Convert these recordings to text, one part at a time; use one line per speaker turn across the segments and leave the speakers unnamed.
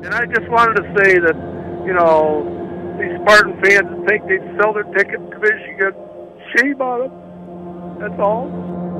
And I just wanted to say that, you know, these Spartan fans that think they sell their ticket to Michigan, shame on them. That's all.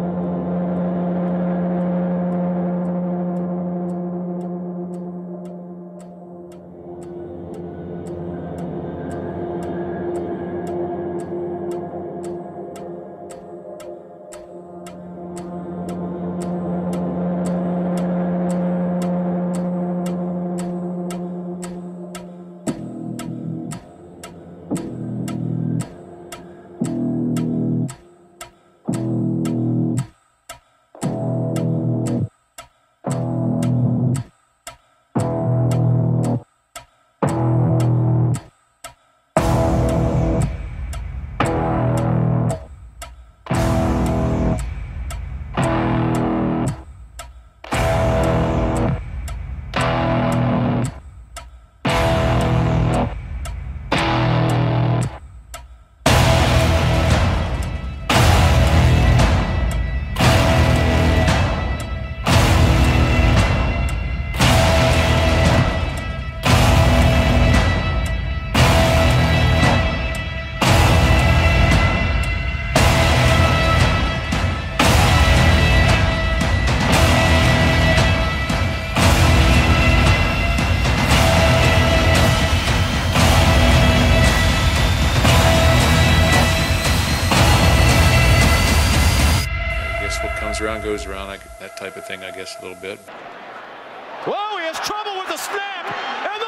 What comes around goes around, that type of thing, I guess, a little bit.
Whoa, he has trouble with the snap, and the